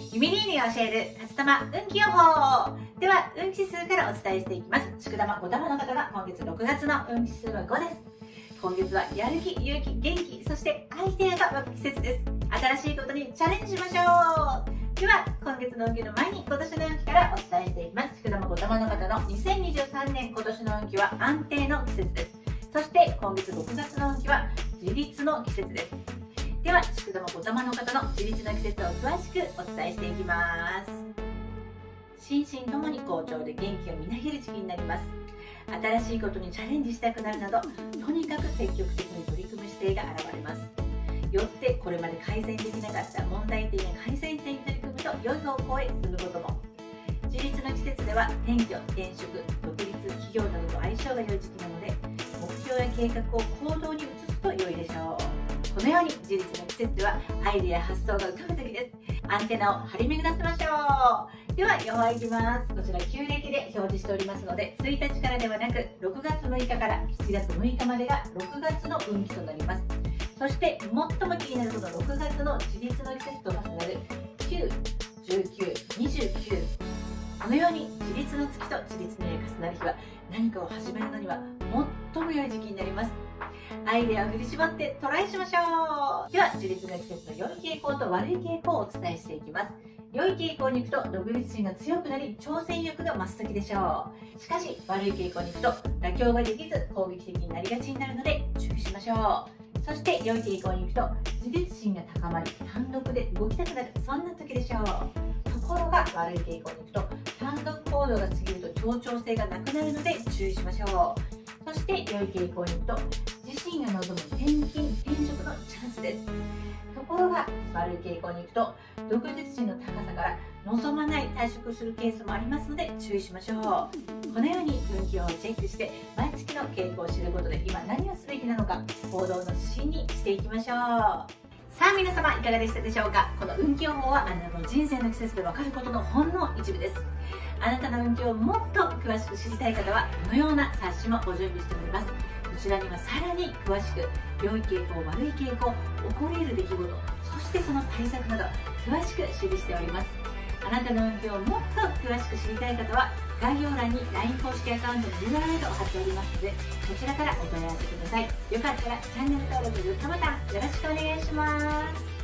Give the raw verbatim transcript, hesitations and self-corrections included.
ゆみりーにが教える初玉運気予報では、運気指数からお伝えしていきます。祝玉ご玉の方が今月ろくがつの運気指数はごです。今月はやる気、勇気、元気、そしてアイデアが湧く季節です。新しいことにチャレンジしましょう。では、今月の運気の前に今年の運気からお伝えしていきます。祝玉ご玉の方のにせんにじゅうさんねん今年の運気は安定の季節です。そして今月ろくがつの運気は自立の季節です。では、祝玉ご玉の方の自立の季節を詳しくお伝えしていきます。心身ともに好調で元気をみなぎる時期になります。新しいことにチャレンジしたくなるなど、とにかく積極的に取り組む姿勢が現れます。よってこれまで改善できなかった問題点や改善点に取り組むと良い方向へ進むことも。自立の季節では転居、転職、独立、企業などと相性が良い時期なので、目標や計画を行動に移すと良いでしょう。このように自立の季節ではアイデアや発想が浮かぶ時です。アンテナを張り巡らせましょう。では予報いきます。こちら旧暦で表示しておりますので、ついたちからではなくろくがつむいかからしちがつむいかまでがろくがつの運気となります。そして最も気になるこのろくがつの自立の季節と重なるきゅう、じゅうきゅう、にじゅうきゅう、このように自立の月と自立の日が重なる日は、何かを始めるのには最も良い時期になります。アイデアを振り絞ってトライしましょう。では、自立の季節の良い傾向と悪い傾向をお伝えしていきます。良い傾向に行くと独立心が強くなり、挑戦欲が増す時でしょう。しかし悪い傾向に行くと妥協ができず攻撃的になりがちになるので注意しましょう。そして良い傾向に行くと自立心が高まり、単独で動きたくなる、そんな時でしょう。ところが悪い傾向に行くと単独行動が過ぎると協調性がなくなるので注意しましょう。そして良い傾向に行くと自身が望む転勤・転職のチャンスです。ところが悪い傾向に行くと独立心の高さから望まない退職するケースもありますので注意しましょう。このように運気をチェックして毎月の傾向を知ることで今何をすべきなのか行動の指針にしていきましょう。さあ皆様いかがでしたでしょうか。この運気予報はあなたの人生の季節で分かることのほんの一部です。あなたの運気をもっと詳しく知りたい方はこのような冊子もご準備しております。こちらにはさらに詳しく良い傾向、悪い傾向、起こり得る出来事、そしてその対策など詳しく記しております。あなたの運気をもっと詳しく知りたい方は概要欄に ライン 公式アカウントの ユーアールエル を貼っておりますので、そちらからお問い合わせください。よかったらチャンネル登録、グッドボタンよろしくお願いします。